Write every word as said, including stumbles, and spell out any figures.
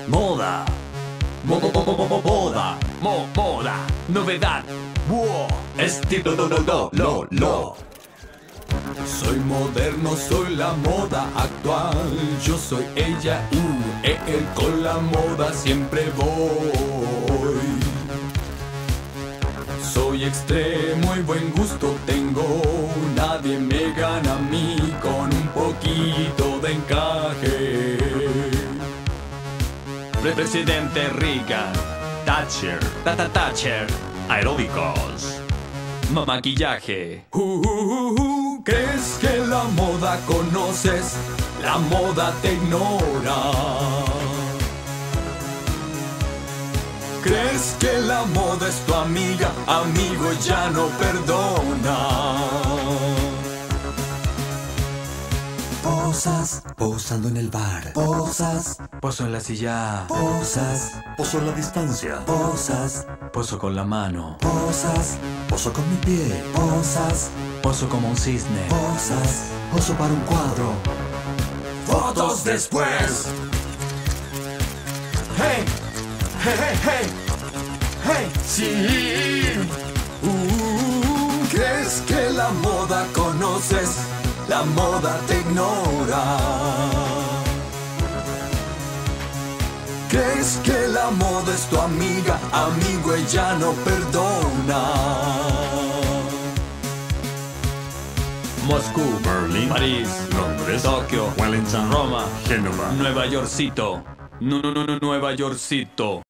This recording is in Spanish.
Moda. Mo, mo, mo, mo, mo, moda. Mo, moda. Novedad. Wow. Estilo, lo, lo, lo, lo, lo. Soy moderno, soy la moda actual. Yo soy ella, uh, él, con la moda siempre voy. Soy extremo y buen gusto tengo. Nadie me gana a mí con un poquito de encaje. Presidente Reagan, Thatcher, Tata Thatcher, aeróbicos, ma- maquillaje. Uh, uh, uh, ¿Crees que la moda conoces? La moda te ignora. ¿Crees que la moda es tu amiga? Amigo, ya no perdona. Posas, posando en el bar. Posas, Poso en la silla. posas, poso en la distancia. Posas, Poso con la mano. posas, poso con mi pie. Posas, Poso como un cisne. posas, poso para un cuadro. Fotos después. Hey, hey, hey, hey, hey, sí. Uh, ¿Crees que la moda conoces? La moda te ignora. ¿Crees que la moda es tu amiga? Amigo, ella no perdona. Moscú, Berlín, París, Londres, Tokio, Wellington, Roma, Génova. Nueva Yorkcito. No, no, no, no, Nueva Yorkcito.